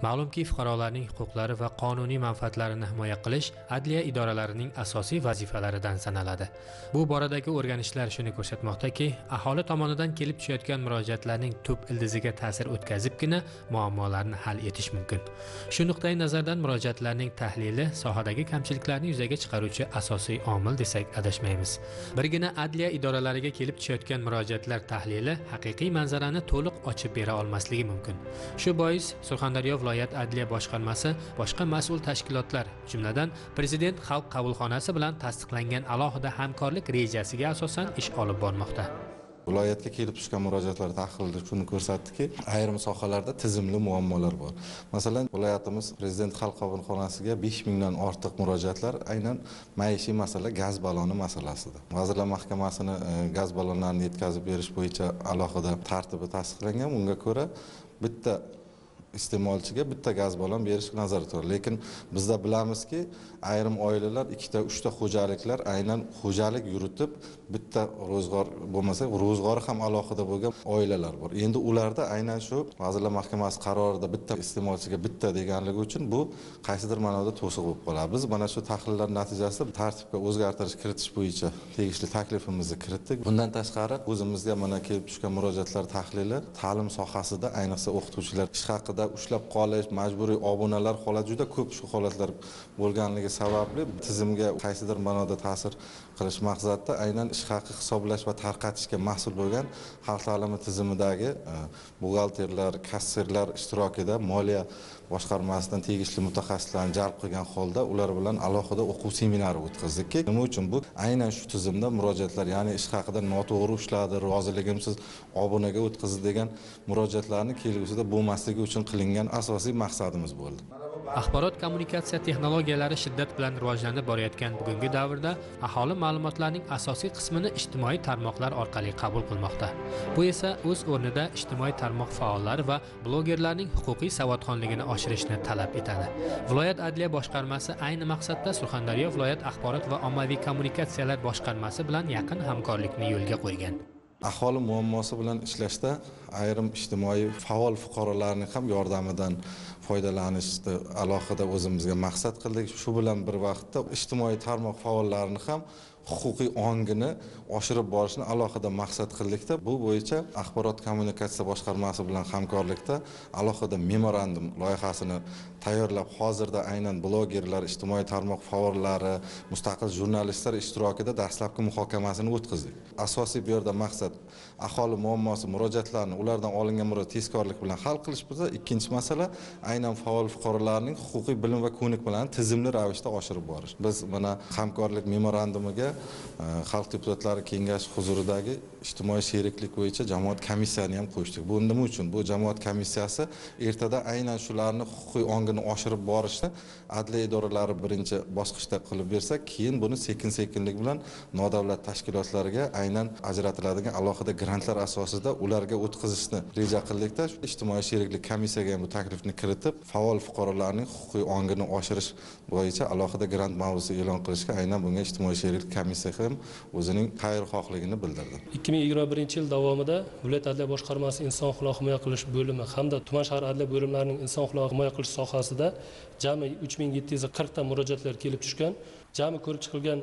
Ma'lumki, fuqarolarning huquqlari va qonuniy manfaatlarini himoya qilish adliya idoralarining asosiy vazifalaridan sanaladi. Bu boradagi o'rganishlar shuni ko'rsatmoqdaki, aholi tomonidan kelib tushayotgan murojaatlarning tub ildiziga ta'sir o'tkazibgina muammolarni hal etish mumkin. Shu nuqtai nazardan murojaatlarning tahlili sohadagi kamchiliklarni yuzaga chiqaruvchi asosiy omil desak adashmaymiz. Birgina adliya idoralariga kelib tushayotgan murojaatlar tahlili haqiqiy manzarani to'liq ochib bera olmasligi mumkin. Shu bois Surxondaryo viloyat adliya boshqarmasi boshqa mas'ul tashkilotlar, jumladan Prezident xalq qabulxonasi bilan tasdiqlangan alohida hamkorlik rejasiga asosan ish olib bormoqda. Viloyatga kelib tushgan murojaatlar tahlili shuni ko'rsatdiki, ayrim sohalarda tizimli muammolar bor. Masalan, viloyatimiz Prezident xalq qabulxonasiga 5000 dan ortiq murojaatlar aynan maishiy masala gaz baloni masalasida. Vazirlar Mahkamasining gaz balonlarini yetkazib berish bo'yicha alohida tartibi tasdiqlangan. Unga ko'ra bitta iste'molchiga bitta gaz balon berish nazarda turiladi. Lekin bizda bilamizki, ayrim oilalar, ikkita, uchta xo'jaliklar aynan xo'jalik yuritib, bitta ro'zg'or bo'lmasa, ro'zg'ori ham alohida bo'lgan oilalar bor. Endi ularda aynan shu Vazirlar Mahkamasi qarorida bitta iste'molchiga bitta deganligi uchun bu qaysidir ma'noda to'siq bo'lib qoladi. Biz mana shu tahlillar natijasida tartibga o'zgartirish kiritish bo'yicha tegishli taklifimizni kiritdik. Bundan tashqari o'zimizga mana kelib tushgan murojaatlar tahlili ta'lim sohasida, ayniqsa o'qituvchilar ish haqida ushlab qolish, majburiy obunalar holati juda ko'p shu holatlar bo'lganligi sababli tizimga qaysidir ma'noda ta'sir qilish maqsadida aynan ish haqi hisoblash va tarqatishga mas'ul bo'lgan xalq ta'limi tizimidagi buxgalterlar, kassirlar ishtirokida moliya boshqarmasidan tegishli mutaxassislarni jalb qilgan holda ular bilan alohida o'quv seminari o'tkazdik. Nima uchun bu? Aynan shu tizimda murojaatlar, ya'ni ish haqida noto'g'ri ushladi, roziligimsiz obunaga o'tkazdi degan murojaatlarni kelgusida bo'lmasligi uchun qilingan asosiy maqsadimiz bo'ldi. Axborot kommunikatsiya texnologiyalari shiddat bilan rivojlanib borayotgan bugungi davrda aholi ma'lumotlarning asosiy qismini ijtimoiy tarmoqlar orqali qabul qilmoqda. Bu esa o'z o'rnida ijtimoiy tarmoq faollari va blogerlarning huquqiy savodxonligini oshirishni talab etadi. Viloyat adliya boshqarmasi ayni maqsadda Surxondaryo viloyat axborot va ommaviy kommunikatsiyalar boshqarmasi bilan yaqin hamkorlikni yo'lga qo'ygan. Aholi muammosi bilan ishlashda ayrim ijtimoiy faol fuqarolarning ham yordamidan foydalanishni alohida o'zimizga maqsad qildik. Shu bilan bir vaqtda ijtimoiy tarmoq faollarini ham huquqiy ongini oshirib borishni alohida maqsad qildikda, bu bo'yicha axborot kommunikatsiya boshqarmasi bilan hamkorlikda alohida memorandum loyihasini tayyorlab, hozirda aynan blogerlar, ijtimoiy tarmoq faollari, mustaqil jurnalistlar ishtirokida dastlabki muhokamasini o'tkazdik. Asosiy bu yerda maqsad aholi muammosi, murojaatlarni ulardan olingan murojaat tezkorlik bilan hal qilish bo'lsa, ikkinchi masala aynan faol fuqarolarning huquqiy bilim va ko'nik bilan tizimli ravishda oshirib borish. Biz mana hamkorlik memorandumiga Xalq deputatlari kengashi huzuridagi ijtimoiy sheriklik bo'yicha jamoat komissiyasini ham qo'shdik. Bu nima uchun? Bu jamoat komissiyasi ertada aynan shularni huquqiy ongini oshirib borishni adliya idoralari birinchi bosqichda qilib bersa, keyin buni sekin-sekinlik bilan nodavlat tashkilotlariga aynan ajratiladigan alohida grantlar asosida ularga o'tkazishni reja qildikda, ijtimoiy sheriklik komissiyaga ham bu taklifni kiritib, faol fuqarolarning huquqiy ongini oshirish bo'yicha alohida grant mavzusi e'lon qilishga aynan bunga ijtimoiy sheriklik komissiya ham o'zining xayrixohligini bildirdi. 2021-yil davomida viloyat adliya boshqarmasi inson huquqlarini himoya qilish bo'limi hamda tuman shahar adliya bo'limlarining inson huquqlarini himoya qilish sohasida jami 3740 ta murojaatlar kelib tushgan. Jami ko'rib chiqilgan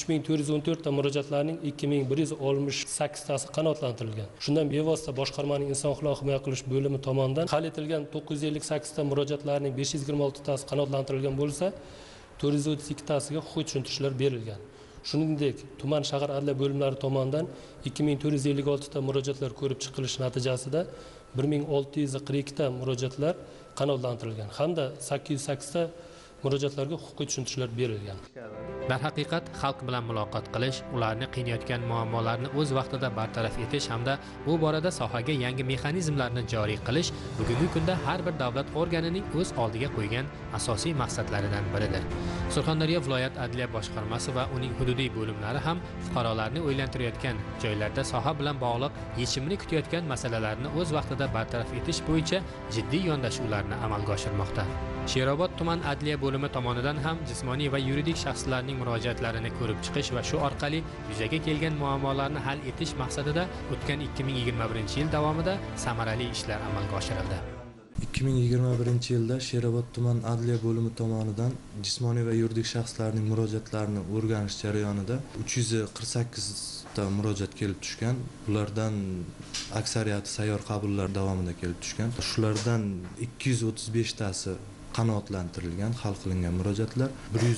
3414 ta murojaatlarning 2168 tasi qanoatlantirilgan. Shundan bevosita boshqarmaning inson huquqlarini himoya qilish bo'limi tomonidan hal etilgan 958 ta murojaatlarning 526 tasi qanoatlantirilgan bo'lsa, 432 tasiga huquqiy tushuntirishlar berilgan. Shuningdek, tuman shahar adliya bo'limlari tomonidan 2456 ta murojaatlar ko'rib chiqilish natijasida 1642 ta murojaatlar qanoatlantirilgan hamda 808 ta murojaatlarga huquqiy tushuntirishlar berilgan. Darhaqiqat, xalq bilan muloqot qilish, ularni qiynayotgan muammolarni o'z vaqtida bartaraf etish hamda bu borada sohaga yangi mexanizmlarni joriy qilish bugungi kunda har bir davlat organining o'z oldiga qo'ygan asosiy maqsadlaridan biridir. Surxondaryo viloyat adliya boshqarmasi va uning hududiy bo'limlari ham fuqarolarni o'ylantirayotgan joylarda soha bilan bog'liq yechimini kutayotgan masalalarni o'z vaqtida bartaraf etish bo'yicha jiddiy yondashuvlarni amalga oshirmoqda. Sherobod tuman adliya bo'limi tomonidan ham jismoniy va yuridik shaxslarning murojaatlarini ko'rib chiqish va shu orqali yuzaga kelgan muammolarni hal etish maqsadida o'tgan 2021-yil davomida samarali ishlar amalga oshirildi. 2021-yilda Sherobod tuman adliya bo'limi tomonidan jismoniy va yuridik shaxslarning murojaatlarini o'rganish jarayonida 348 ta murojaat kelib tushgan. Bulardan aksariyati sayyor qabullar davomida kelib tushgan. Shulardan 235 tasi qanoatlantirilgan, hal qilingan murojaatlar,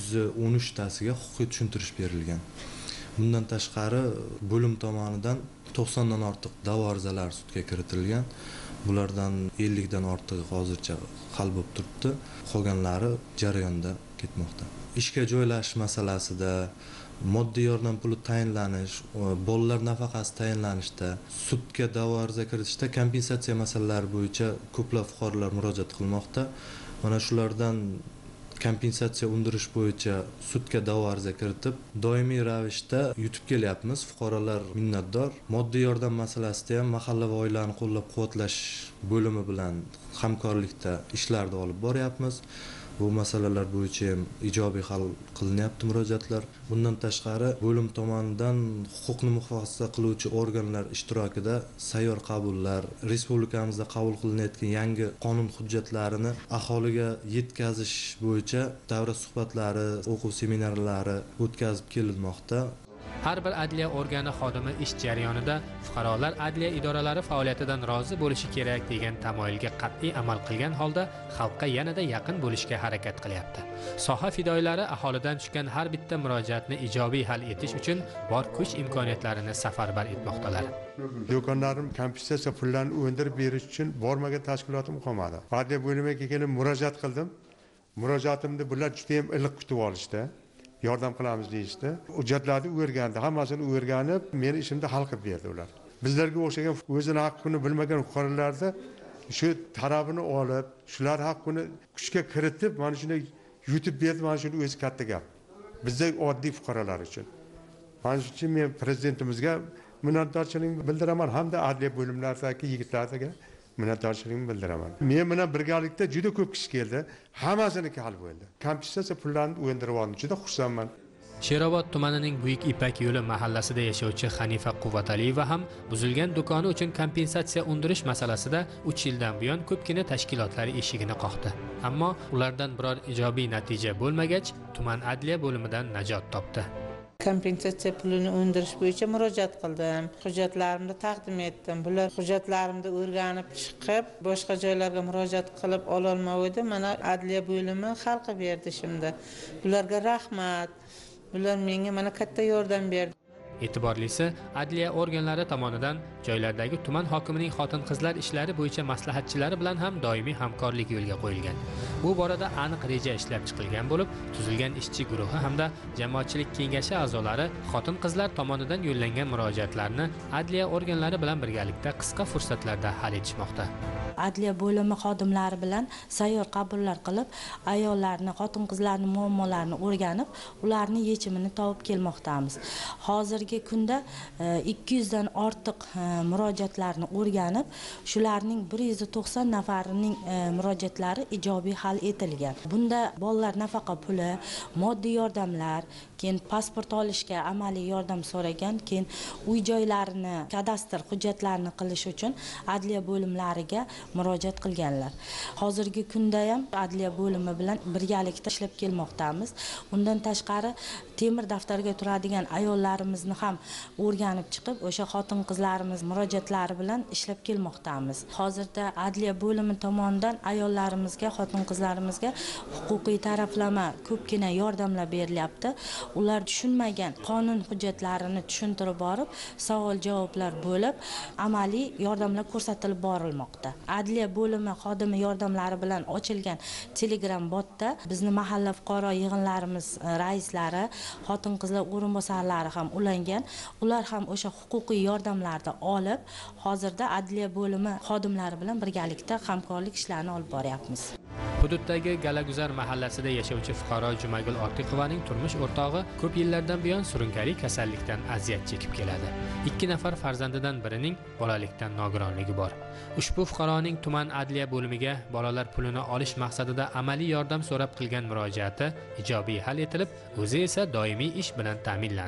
113 tasiga huquqiy tushuntirish berilgan. Bundan tashqari bo'lim tomonidan 90 dan ortiq da'vo arizalari sudga kiritilgan. Bulardan 50 dan ortig'i hozircha hal bo'lib turibdi. Qolganlari jarayonda ketmoqda. Ishga joylashish masalasida, moddiy yordam puli tayinlanish, bolalar nafaqasi tayinlanishda, sudga da'vo ariza kiritishda kompensatsiya masalalari bo'yicha ko'plab fuqarolar murojaat qilmoqda. Mana shulardan kompensatsiya undirish bo'yicha sudga da'vo ariza kiritib, doimiy ravishda yutib kelyapmiz. Fuqarolar minnatdor. Moddiy yordam masalasida ham mahalla va oilani qo'llab-quvvatlash bo'limi bilan hamkorlikda ishlarni olib boryapmiz. Bu masalalar bo'yicha ham ijobiy hal qilinyapti murojaatlar. Bundan tashqari bo'lim tomonidan huquqni muhofaza qiluvchi organlar ishtirokida sayyor qabullar, respublikamizda qabul qilinayotgan yangi qonun hujjatlarini aholiga yetkazish bo'yicha davra suhbatlari, o'quv seminarlari o'tkazib kelinmoqda. Har bir adliya organi xodimi ish jarayonida fuqarolar adliya idoralari faoliyatidan rozi bo'lishi kerak degan tamoyilga qat'iy amal qilgan holda xalqqa yanada yaqin bo'lishga harakat qilyapti. Soha fidoyilari aholidan tushgan har bitta murojaatni ijobiy hal etish uchun bor kuch imkoniyatlarini safarbar etmoqdalar. Do'konlarim kompensatsiya pullarini o'ndirib berish uchun bormagan tashkilotim qolmadi. Adliya bo'limiga kelib murojaat qildim. Murojaatimni bular juda ham iliq kutib olishdi. Yordam qilamiz deyishdi. Hujjatlarni o'rgandi, hammasini o'rganib, meni ishimni hal qilib berdi ular. Bizlarga o'xshagan o'zini haqqini bilmagan fuqarolarni shu tarafini olib, shular haqqini kuchga kiritib, mana shuni yutib berdi, mana shuni o'zi katta gap. Bizdek oddiy fuqarolar uchun. Mana shuning uchun men prezidentimizga minnatdorchiligimni bildiraman hamda adliya bo'limlaridagi yigitlarga minnatdorchiligimni bildiraman. Men bilan birgalikda juda ko'p kishi keldi, hammasiniki hal bo'ldi. Kompensatsiya pullarini o'ndirib oldim, juda xursandman. Sherobod tumanining Buyuk Ipak yo'li mahallasida yashovchi Hanifa Quvvataliyeva ham buzilgan do'koni uchun kompensatsiya undirish masalasida 3 yildan buyon ko'pgina tashkilotlar eshigini qoqdi. Ammo ulardan biror ijobiy natija bo'lmagach, tuman adliya bo'limidan najot topdi. Kompensatsiya pulini undirish bo'yicha murojaat qildim. Hujjatlarimni taqdim etdim. Bular hujjatlarimni o'rganib chiqib, boshqa joylarga murojaat qilib ololmadi. Mana adliya bo'limi hal qilib berdi shunda. Bularga rahmat. Bular menga mana katta yordam berdi. E'tiborlisi, adliya organlari tomonidan joylardagi tuman hokimining xotin-qizlar ishlari bo'yicha maslahatchilari bilan ham doimiy hamkorlik yo'lga qo'yilgan. Bu borada aniq reja ishlab chiqilgan bo'lib, tuzilgan ishchi guruhi hamda jamoatchilik kengashi a'zolari xotin-qizlar tomonidan yo'llangan murojaatlarni adliya organlari bilan birgalikda qisqa fursatlarda hal etishmoqda. Adliya bo'limi xodimlari bilan sayyor qabullar qilib, ayollarni, xotin-qizlarning muammolarini o'rganib, ularning yechimini topib kelmoqdamiz. Hozirgi kunda 200 dan ortiq murojaatlarni o'rganib, shularning 190 nafarining murojaatlari ijobiy hal etilgan. Bunda bolalar nafaqa puli, moddiy yordamlar, keyin pasport olishga amaliy yordam so'ragan, keyin uy-joylarini, kadastr hujjatlarini qilish uchun adliya bo'limlariga murojaat qilganlar. Hozirgi kunda ham adliya bo'limi bilan birgalikda ishlab kelmoqdamiz. Undan tashqari temir daftarga turadigan ayollarimizni ham o'rganib chiqib, o'sha xotin-qizlarimiz murojaatlari bilan ishlab kelmoqdamiz. Hozirda adliya bo'limi tomonidan ayollarimizga, xotin-qizlarimizga huquqiy taraflama ko'pgina yordamlar berilyapti. Ular tushunmagan qonun hujjatlarini tushuntirib borib, savol-javoblar bo'lib, amaliy yordamlar ko'rsatilib borilmoqda. Adliya bo'limi xodimi yordamlari bilan ochilgan Telegram botda bizni mahalla fuqaro yig'inlarimiz raislari, xotin-qizlar o'rinbosarlari ham ulangan. Ular ham o'sha huquqiy yordamlarni olib, hozirda adliya bo'limi xodimlari bilan birgalikda hamkorlik ishlarini olib boryapmiz. Hududdagi Galaguzar mahallasida yashovchi fuqaro Jumagul Ortiqovaning turmush o'rtog'i ko'p yillardan buyon surunkali kasallikdan aziyat chekib keladi. 2 nafar farzandidan birining bolalikdan nogironligi bor. Ushbu fuqaroning tuman adliya bo'limiga bolalar pulini olish maqsadida amaliy yordam so'rab qilgan murojaati ijobiy hal etilib, o'zi esa doimiy ish bilan ta'minlandi.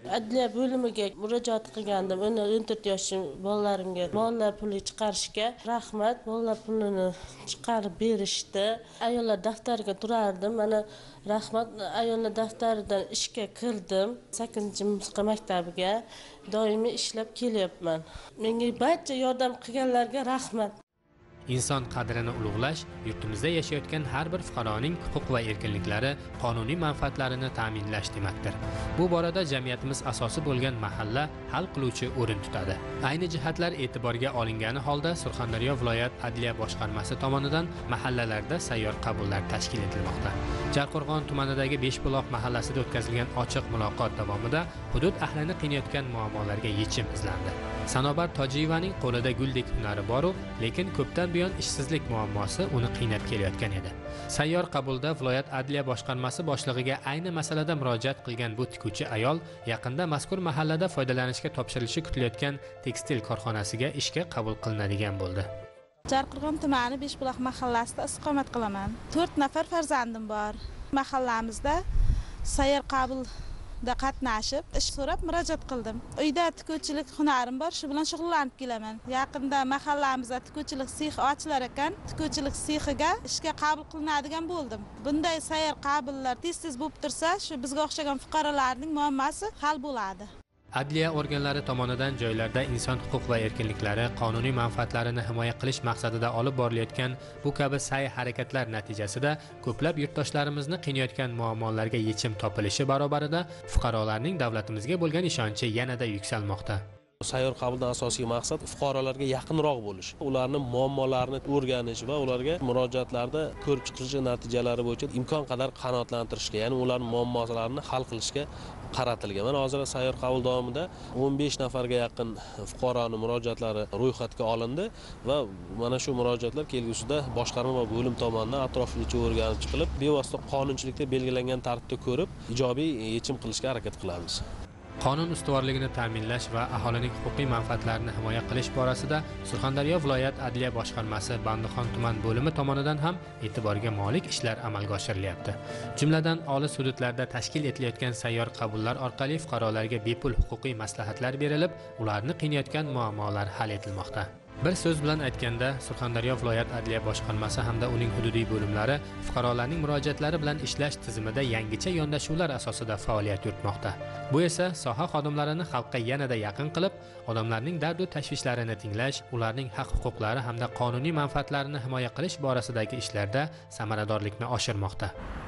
Adliya bo'limiga murojaat qilgandim. 14 yoshli bolalarimga mollar puli chiqarishga rahmat. Mollar pulini chiqarib berishdi. Ayollar daftariga turardim. Mana rahmat, ayollar daftaridan ishga kirdim. 8-musiqa maktabiga doimiy ishlab kelyapman. Menga barcha yordam qilganlarga rahmat. Inson qadrini ulug'lash yurtimizda yashayotgan har bir fuqaroning huquq va erkinliklari, qonuniy manfaatlarini ta'minlash demakdir. Bu borada jamiyatimiz asosi bo'lgan mahalla hal qiluvchi o'rin tutadi. Ayni jihatlar e'tiborga olingani holda Surxondaryo viloyat adliya boshqarmasi tomonidan mahallalarda sayyor qabullar tashkil etilmoqda. Jarqo'rg'on tumanidagi Beshbuloq mahallasida o'tkazilgan ochiq muloqot davomida hudud ahlini qiynayotgan muammolarga yechim izlandi. Sanobar Tojiyevaning qo'lida guldek hunari bor, lekin ko'pdan buyon ishsizlik muammosi uni qiynab kelayotgan edi. Sayyor qabulda viloyat adliya boshqarmasi boshlig'iga ayni masalada murojaat qilgan bu tikuvchi ayol yaqinda mazkur mahallada foydalanishga topshirilishi kutilayotgan tekstil korxonasiga ishga qabul qilinadigan bo'ldi. Jarqo'rg'on tumani Beshbuloq mahallasida istiqomat qilaman. 4 nafar farzandim bor. Mahallamizda sayyor qabulda qatnashib, ish so'rab murojaat qildim. Uyda tikuvchilik hunarim bor, shu bilan shug'ullanib kelaman. Yaqinda mahallamizda tikuvchilik sexi ochilar ekan, tikuvchilik sexiga ishga qabul qilinadigan bo'ldim. Bunday sayyor qabullar tez-tez bo'lib tursa, shu bizga o'xshagan fuqarolarning muammosi hal bo'ladi. Adliya organlari tomonidan joylarda inson huquq va erkinliklari, qonuniy manfaatlarini himoya qilish maqsadida olib borilayotgan bu kabi sa'y harakatlar natijasida ko'plab yurtdoshlarimizni qiynayotgan muammolarga yechim topilishi barobarida fuqarolarning davlatimizga bo'lgan ishonchi yanada yuksalmoqda. Sayyor qabuldan asosiy maqsad fuqarolarga yaqinroq bo'lish, ularni muammolarini o'rganish va ularga murojaatlarda ko'rib chiqish natijalari bo'yicha imkon qadar qanoatlantirishga, ya'ni ularning muammolarini hal qilishga qaratilgan. Mana hozir sayyor qabul davomida 15 nafarga yaqin fuqaroning murojaatlari ro'yxatga olindi va mana shu murojaatlar kelgusida boshqarma va bo'lim tomonidan atroflicha o'rganib chiqilib, bevosita qonunchilikda belgilangan tartibda ko'rib, ijobiy yechim qilishga harakat qilamiz. Qonun ustuvorligini ta'minlash va aholining huquqiy manfaatlarini himoya qilish borasida Surxondaryo viloyat adliya boshqarmasi Bandixon tuman bo'limi tomonidan ham e'tiborga molik ishlar amalga oshirilyapti. Jumladan, olis hududlarda tashkil etilayotgan sayyor qabullar orqali fuqarolarga bepul huquqiy maslahatlar berilib, ularni qiynayotgan muammolar hal etilmoqda. Bir so'z bilan aytganda, Surxondaryo viloyat adliya boshqarmasi hamda uning hududiy bo'limlari fuqarolarning murojaatlari bilan ishlash tizimida yangicha yondashuvlar asosida faoliyat yuritmoqda. Bu esa soha xodimlarini xalqqa yanada yaqin qilib, odamlarning dardu tashvishlarini tinglash, ularning haq-huquqlari hamda qonuniy manfaatlarini himoya qilish borasidagi ishlarda samaradorlikni oshirmoqda.